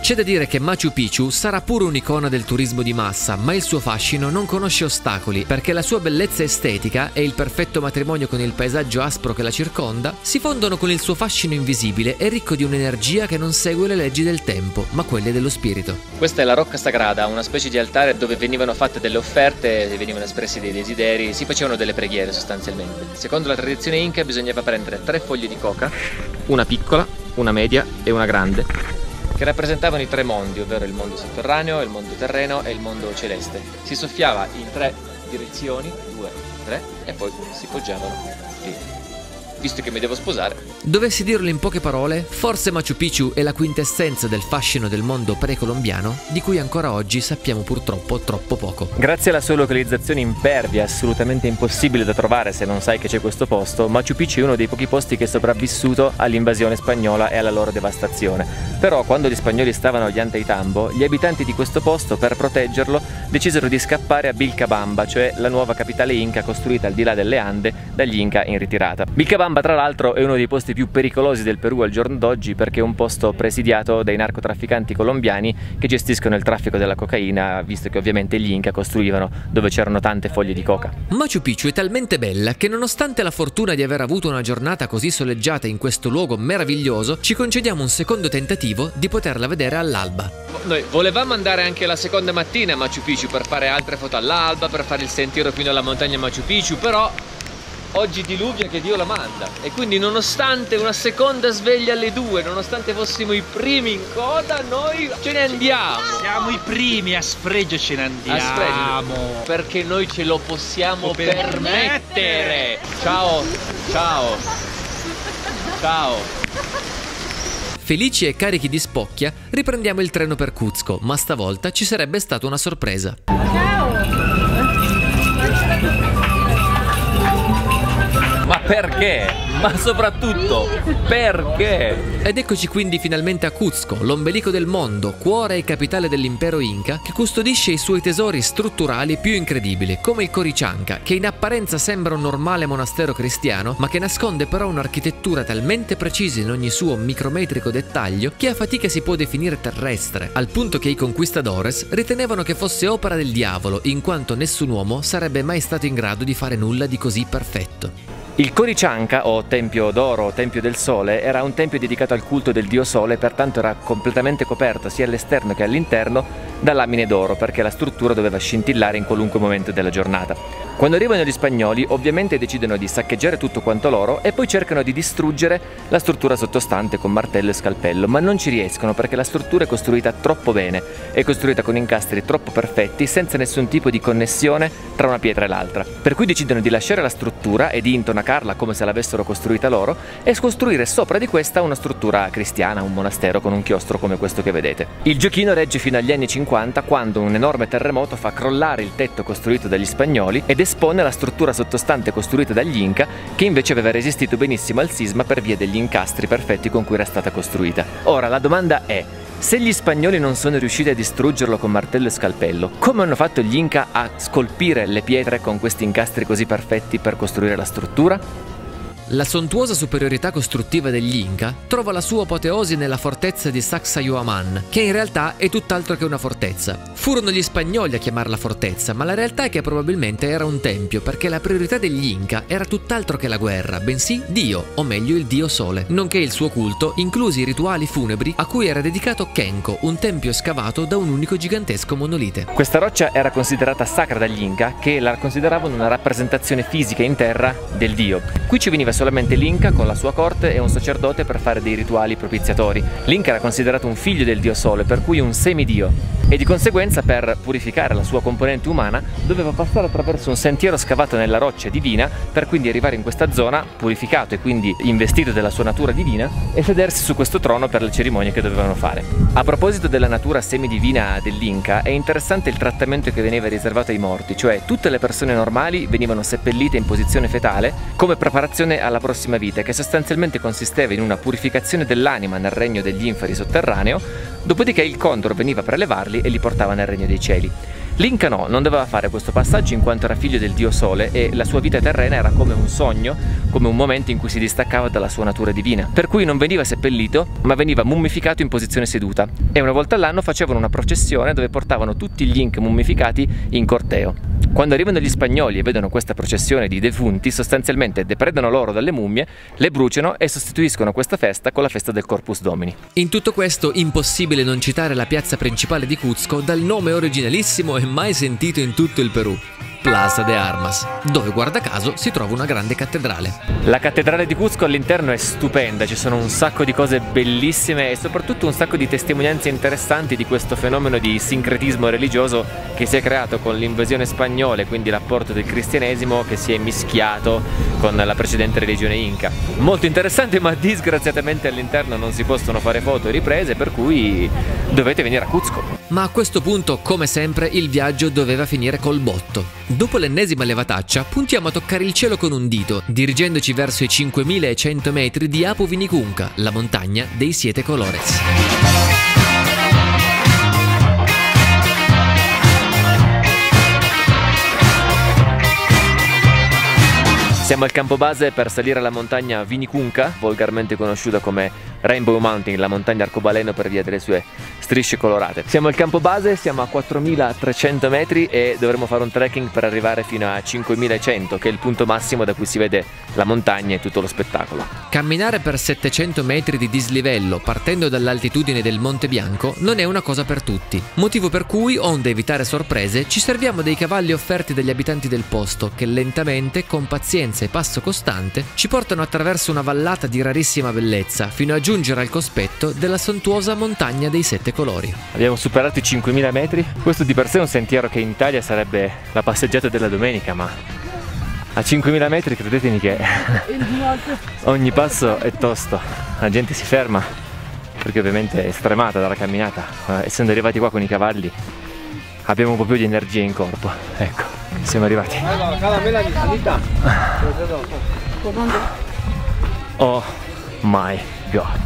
Speaker 1: C'è da dire che Machu Picchu sarà pure un'icona del turismo di massa, ma il suo fascino non conosce ostacoli, perché la sua bellezza estetica e il perfetto matrimonio con il paesaggio aspro che la circonda si fondono con il suo fascino invisibile e ricco di un'energia che non segue le leggi del tempo, ma quelle dello spirito.
Speaker 6: Questa è la Rocca Sagrada, una specie di altare dove venivano fatte delle offerte, venivano espressi dei desideri, si facevano delle preghiere sostanzialmente. Secondo la tradizione inca bisognava prendere 3 foglie di coca, una piccola, una media e una grande, che rappresentavano i 3 mondi, ovvero il mondo sotterraneo, il mondo terreno e il mondo celeste. Si soffiava in 3 direzioni, 2, 3, e poi si poggiavano lì. Visto che mi devo sposare.
Speaker 1: Dovessi dirlo in poche parole, forse Machu Picchu è la quintessenza del fascino del mondo precolombiano, di cui ancora oggi sappiamo purtroppo troppo poco.
Speaker 6: Grazie alla sua localizzazione impervia, assolutamente impossibile da trovare se non sai che c'è questo posto, Machu Picchu è uno dei pochi posti che è sopravvissuto all'invasione spagnola e alla loro devastazione. Però quando gli spagnoli stavano agli Anteitambo, gli abitanti di questo posto, per proteggerlo, decisero di scappare a Vilcabamba, cioè la nuova capitale inca costruita al di là delle Ande dagli Inca in ritirata. Vilcabamba tra l'altro è uno dei posti più pericolosi del Perù al giorno d'oggi, perché è un posto presidiato dai narcotrafficanti colombiani che gestiscono il traffico della cocaina, visto che ovviamente gli Inca costruivano dove c'erano tante foglie di coca.
Speaker 1: Machu Picchu è talmente bella che, nonostante la fortuna di aver avuto una giornata così soleggiata in questo luogo meraviglioso, ci concediamo un secondo tentativo di poterla vedere all'alba.
Speaker 6: Noi volevamo andare anche la seconda mattina a Machu Picchu per fare altre foto all'alba, per fare il sentiero fino alla montagna Machu Picchu, però oggi diluvia che Dio la manda, e quindi nonostante una seconda sveglia alle 2, nonostante fossimo i primi in coda, noi ce ne andiamo.
Speaker 4: Siamo i primi, a sfregio ce ne andiamo.
Speaker 6: A sfregio, perché noi ce lo possiamo permettere. Ciao, ciao, ciao.
Speaker 1: Felici e carichi di spocchia, riprendiamo il treno per Cuzco, ma stavolta ci sarebbe stata una sorpresa.
Speaker 6: Ma perché? Ma soprattutto, perché?
Speaker 1: Ed eccoci quindi finalmente a Cuzco, l'ombelico del mondo, cuore e capitale dell'impero Inca, che custodisce i suoi tesori strutturali più incredibili, come il Corichanca, che in apparenza sembra un normale monastero cristiano, ma che nasconde però un'architettura talmente precisa in ogni suo micrometrico dettaglio che a fatica si può definire terrestre, al punto che i conquistadores ritenevano che fosse opera del diavolo, in quanto nessun uomo sarebbe mai stato in grado di fare nulla di così perfetto.
Speaker 6: Il Corichanca, o Tempio d'Oro o Tempio del Sole, era un tempio dedicato al culto del dio Sole, pertanto era completamente coperto sia all'esterno che all'interno da lamine d'oro, perché la struttura doveva scintillare in qualunque momento della giornata. Quando arrivano gli spagnoli, ovviamente decidono di saccheggiare tutto quanto loro e poi cercano di distruggere la struttura sottostante con martello e scalpello, ma non ci riescono perché la struttura è costruita troppo bene, è costruita con incastri troppo perfetti, senza nessun tipo di connessione tra una pietra e l'altra. Per cui decidono di lasciare la struttura e di intonacarla come se l'avessero costruita loro e costruire sopra di questa una struttura cristiana, un monastero con un chiostro come questo che vedete. Il giochino regge fino agli anni 50, quando un enorme terremoto fa crollare il tetto costruito dagli spagnoli ed espone la struttura sottostante costruita dagli Inca, che invece aveva resistito benissimo al sisma per via degli incastri perfetti con cui era stata costruita. Ora la domanda è: se gli spagnoli non sono riusciti a distruggerlo con martello e scalpello, come hanno fatto gli Inca a scolpire le pietre con questi incastri così perfetti per costruire la struttura?
Speaker 1: La sontuosa superiorità costruttiva degli Inca trova la sua apoteosi nella fortezza di Sacsayhuaman, che in realtà è tutt'altro che una fortezza. Furono gli spagnoli a chiamarla fortezza, ma la realtà è che probabilmente era un tempio, perché la priorità degli Inca era tutt'altro che la guerra, bensì Dio, o meglio il dio Sole, nonché il suo culto, inclusi i rituali funebri a cui era dedicato Kenko, un tempio scavato da un unico gigantesco monolite.
Speaker 6: Questa roccia era considerata sacra dagli Inca, che la consideravano una rappresentazione fisica in terra del dio. Qui ci veniva solamente l'Inca con la sua corte e un sacerdote per fare dei rituali propiziatori. L'Inca era considerato un figlio del dio Sole, per cui un semidio, e di conseguenza per purificare la sua componente umana doveva passare attraverso un sentiero scavato nella roccia divina, per quindi arrivare in questa zona purificato e quindi investito della sua natura divina e sedersi su questo trono per le cerimonie che dovevano fare. A proposito della natura semidivina dell'Inca, è interessante il trattamento che veniva riservato ai morti, cioè tutte le persone normali venivano seppellite in posizione fetale come preparazione alla prossima vita, che sostanzialmente consisteva in una purificazione dell'anima nel regno degli inferi sotterraneo, dopodiché il condor veniva a prelevarli e li portava nel regno dei cieli. L'Inca no, non doveva fare questo passaggio in quanto era figlio del dio Sole e la sua vita terrena era come un sogno, come un momento in cui si distaccava dalla sua natura divina. Per cui non veniva seppellito, ma veniva mummificato in posizione seduta. E una volta all'anno facevano una processione dove portavano tutti gli Inca mummificati in corteo. Quando arrivano gli spagnoli e vedono questa processione di defunti, sostanzialmente depredano l'oro dalle mummie, le bruciano e sostituiscono questa festa con la festa del Corpus Domini.
Speaker 1: In tutto questo, impossibile non citare la piazza principale di Cuzco dal nome originalissimo e mai sentito in tutto il Perù: Plaza de Armas, dove guarda caso si trova una grande cattedrale.
Speaker 6: La cattedrale di Cuzco all'interno è stupenda, ci sono un sacco di cose bellissime e soprattutto un sacco di testimonianze interessanti di questo fenomeno di sincretismo religioso che si è creato con l'invasione spagnola e quindi l'apporto del cristianesimo che si è mischiato con la precedente religione Inca. Molto interessante, ma disgraziatamente all'interno non si possono fare foto e riprese, per cui dovete venire a Cuzco.
Speaker 1: Ma a questo punto, come sempre, il viaggio doveva finire col botto. Dopo l'ennesima levataccia, puntiamo a toccare il cielo con un dito, dirigendoci verso i 5100 metri di Apu Vinicunca, la montagna dei 7 colores.
Speaker 6: Siamo al campo base per salire alla montagna Vinicunca, volgarmente conosciuta come Rainbow Mountain, la montagna arcobaleno per via delle sue strisce colorate. Siamo al campo base, siamo a 4300 metri e dovremo fare un trekking per arrivare fino a 5100, che è il punto massimo da cui si vede la montagna e tutto lo spettacolo.
Speaker 1: Camminare per 700 metri di dislivello partendo dall'altitudine del Monte Bianco non è una cosa per tutti, motivo per cui, onde evitare sorprese, ci serviamo dei cavalli offerti dagli abitanti del posto che lentamente, con pazienza e passo costante, ci portano attraverso una vallata di rarissima bellezza fino a giungere al cospetto della sontuosa montagna dei 7 colori.
Speaker 6: Abbiamo superato i 5000 metri, questo di per sé è un sentiero che in Italia sarebbe la passeggiata della domenica, ma a 5000 metri credetemi che ogni passo è tosto, la gente si ferma perché ovviamente è stremata dalla camminata, essendo arrivati qua con i cavalli abbiamo un po' più di energia in corpo, ecco, siamo arrivati. Oh my god.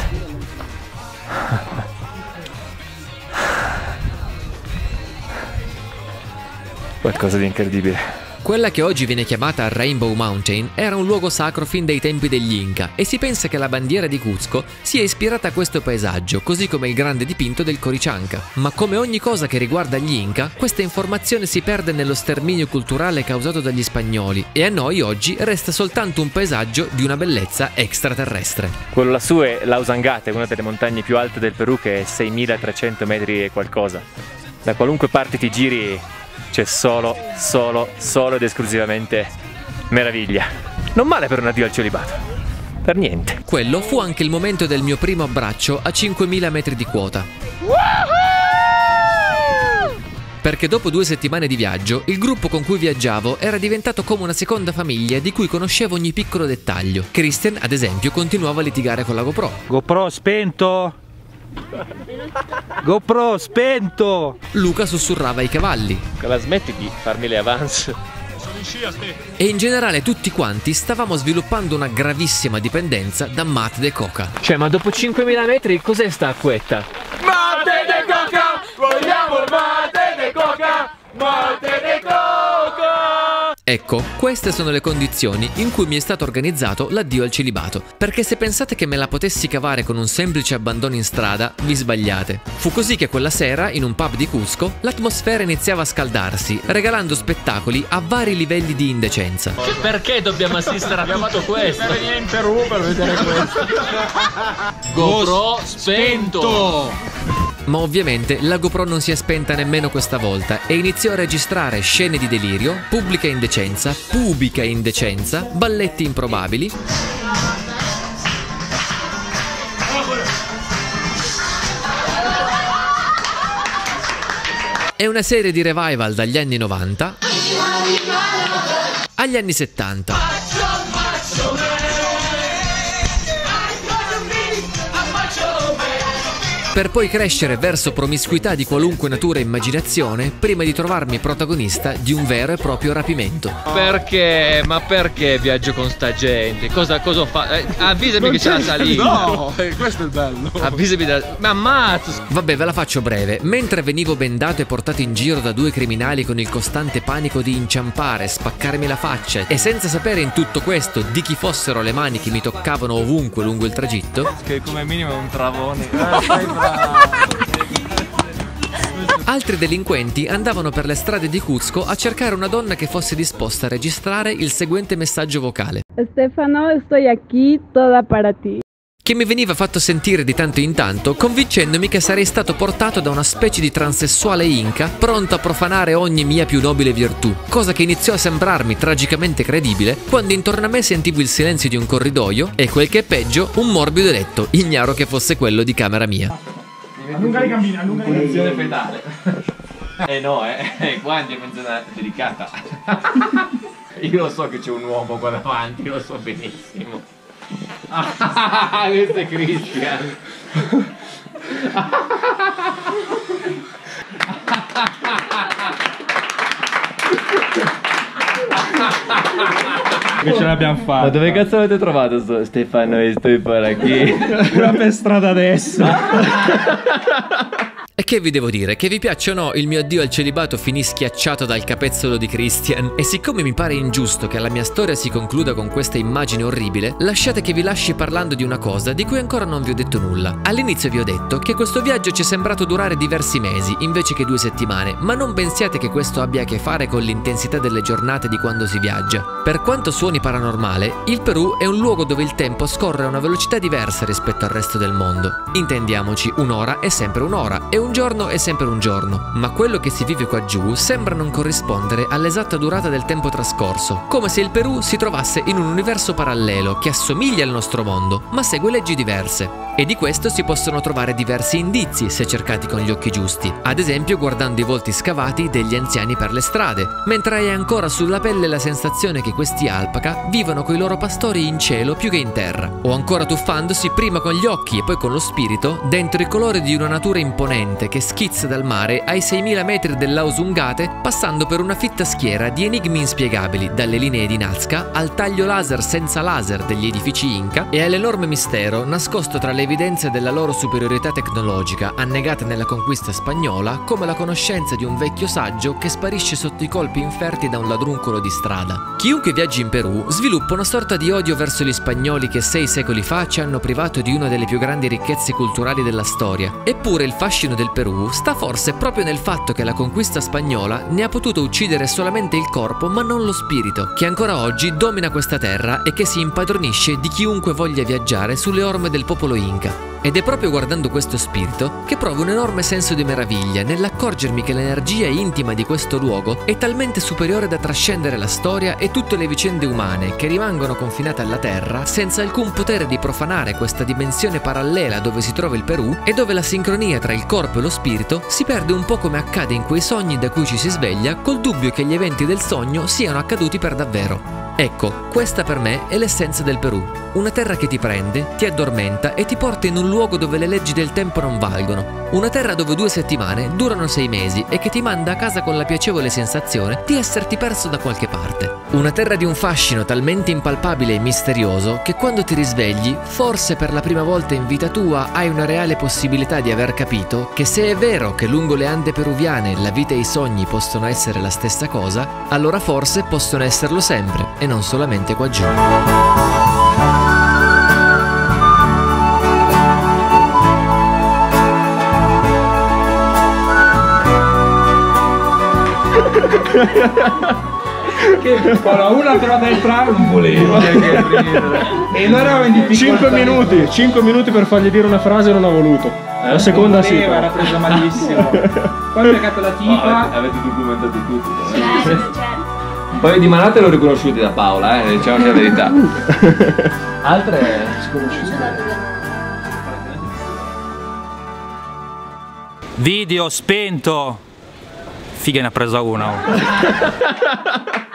Speaker 6: Qualcosa di incredibile.
Speaker 1: Quella che oggi viene chiamata Rainbow Mountain era un luogo sacro fin dai tempi degli Inca e si pensa che la bandiera di Cuzco sia ispirata a questo paesaggio, così come il grande dipinto del Corichanca. Ma come ogni cosa che riguarda gli Inca, questa informazione si perde nello sterminio culturale causato dagli spagnoli e a noi oggi resta soltanto un paesaggio di una bellezza extraterrestre.
Speaker 6: Quello lassù è la Usangate, una delle montagne più alte del Perù, che è 6300 metri e qualcosa. Da qualunque parte ti giri c'è solo ed esclusivamente meraviglia. Non male per un addio al celibato, per niente.
Speaker 1: Quello fu anche il momento del mio primo abbraccio a 5000 metri di quota. Perché dopo 2 settimane di viaggio, il gruppo con cui viaggiavo era diventato come una seconda famiglia di cui conoscevo ogni piccolo dettaglio. Christian, ad esempio, continuava a litigare con la GoPro.
Speaker 4: GoPro spento! GoPro spento!
Speaker 1: Luca sussurrava ai cavalli.
Speaker 6: La smetti di farmi le avance?
Speaker 1: E in generale tutti quanti stavamo sviluppando una gravissima dipendenza da mate de coca.
Speaker 6: Cioè, ma dopo 5000 metri cos'è sta acquetta?
Speaker 11: Mate de coca! Vogliamo il mate de coca! Mate de coca!
Speaker 1: Ecco, queste sono le condizioni in cui mi è stato organizzato l'addio al celibato, perché se pensate che me la potessi cavare con un semplice abbandono in strada, vi sbagliate. Fu così che quella sera, in un pub di Cusco, l'atmosfera iniziava a scaldarsi, regalando spettacoli a vari livelli di indecenza.
Speaker 6: Perché dobbiamo assistere a tutto questo?
Speaker 11: Per venire in Perù per vedere questo. GoPro spento!
Speaker 1: Ma ovviamente la GoPro non si è spenta nemmeno questa volta e iniziò a registrare scene di delirio, pubica indecenza, balletti improbabili e una serie di revival dagli anni 90 agli anni 70. per poi crescere verso promiscuità di qualunque natura e immaginazione prima di trovarmi protagonista di un vero e proprio rapimento.
Speaker 3: Perché? Ma perché viaggio con sta gente? Cosa ho fatto? Avvisami che c'è la salita.
Speaker 11: No, questo è il bello.
Speaker 3: Avvisami ma ammazzo.
Speaker 1: Vabbè, ve la faccio breve. Mentre venivo bendato e portato in giro da due criminali con il costante panico di inciampare, spaccarmi la faccia e senza sapere in tutto questo di chi fossero le mani che mi toccavano ovunque lungo il tragitto,
Speaker 7: Che come minimo è un travone.
Speaker 1: altri delinquenti andavano per le strade di Cuzco a cercare una donna che fosse disposta a registrare il seguente messaggio vocale.
Speaker 10: Stefano, estoy aquí, toda para ti.
Speaker 1: Che mi veniva fatto sentire di tanto in tanto, convincendomi che sarei stato portato da una specie di transessuale inca pronto a profanare ogni mia più nobile virtù, cosa che iniziò a sembrarmi tragicamente credibile quando intorno a me sentivo il silenzio di un corridoio e, quel che è peggio, un morbido letto, ignaro che fosse quello di camera mia.
Speaker 12: Allunga le gambine, allunga le gambine.
Speaker 7: Posizione fetale. No, qua è dimensione delicata. Io lo so che c'è un uomo qua davanti, lo so benissimo. Questo è Christian.
Speaker 12: Che ce l'abbiamo fatta.
Speaker 7: Ma dove cazzo avete trovato Stefano e sto per qui?
Speaker 12: Pure per strada adesso.
Speaker 1: E che vi devo dire? Che vi piaccia o no, il mio addio al celibato finì schiacciato dal capezzolo di Christian. E siccome mi pare ingiusto che la mia storia si concluda con questa immagine orribile, lasciate che vi lasci parlando di una cosa di cui ancora non vi ho detto nulla. All'inizio vi ho detto che questo viaggio ci è sembrato durare diversi mesi invece che 2 settimane, ma non pensiate che questo abbia a che fare con l'intensità delle giornate di quando si viaggia. Per quanto suoni paranormale, il Perù è un luogo dove il tempo scorre a una velocità diversa rispetto al resto del mondo. Intendiamoci, un'ora è sempre un'ora e un giorno è sempre un giorno, ma quello che si vive qua giù sembra non corrispondere all'esatta durata del tempo trascorso, come se il Perù si trovasse in un universo parallelo che assomiglia al nostro mondo, ma segue leggi diverse. E di questo si possono trovare diversi indizi se cercati con gli occhi giusti, ad esempio guardando i volti scavati degli anziani per le strade, mentre hai ancora sulla pelle la sensazione che questi alpaca vivono coi loro pastori in cielo più che in terra, o ancora tuffandosi prima con gli occhi e poi con lo spirito dentro i colori di una natura imponente che schizza dal mare ai 6.000 metri dell'Ausungate, passando per una fitta schiera di enigmi inspiegabili, dalle linee di Nazca al taglio laser senza laser degli edifici Inca e all'enorme mistero nascosto tra le evidenze della loro superiorità tecnologica annegata nella conquista spagnola, come la conoscenza di un vecchio saggio che sparisce sotto i colpi inferti da un ladruncolo di strada. Chiunque viaggi in Perù sviluppa una sorta di odio verso gli spagnoli che 6 secoli fa ci hanno privato di una delle più grandi ricchezze culturali della storia. Eppure il fascino del Perù sta forse proprio nel fatto che la conquista spagnola ne ha potuto uccidere solamente il corpo ma non lo spirito, che ancora oggi domina questa terra e che si impadronisce di chiunque voglia viaggiare sulle orme del popolo Inca. Ed è proprio guardando questo spirito che provo un enorme senso di meraviglia nell'accorgermi che l'energia intima di questo luogo è talmente superiore da trascendere la storia e tutte le vicende umane che rimangono confinate alla terra senza alcun potere di profanare questa dimensione parallela dove si trova il Perù e dove la sincronia tra il corpo e lo spirito si perde un po' come accade in quei sogni da cui ci si sveglia col dubbio che gli eventi del sogno siano accaduti per davvero. Ecco, questa per me è l'essenza del Perù. Una terra che ti prende, ti addormenta e ti porta in un luogo dove le leggi del tempo non valgono. Una terra dove 2 settimane durano 6 mesi e che ti manda a casa con la piacevole sensazione di esserti perso da qualche parte. Una terra di un fascino talmente impalpabile e misterioso che quando ti risvegli, forse per la prima volta in vita tua, hai una reale possibilità di aver capito che se è vero che lungo le Ande peruviane la vita e i sogni possono essere la stessa cosa, allora forse possono esserlo sempre e non solamente qua giù.
Speaker 12: Che una però da entrare non voleva. E noi eravamo in difficoltà.
Speaker 13: 5 minuti per fargli dire una frase e non ha voluto. La seconda sì.
Speaker 12: Era presa malissimo. Poi ha piegato la tipa.
Speaker 7: Avete documentato tutto. Un paio di manate l'ho riconosciuti da Paola, diciamo la verità. Altre sconosciute.
Speaker 4: Video spento. Figa ne ha presa una.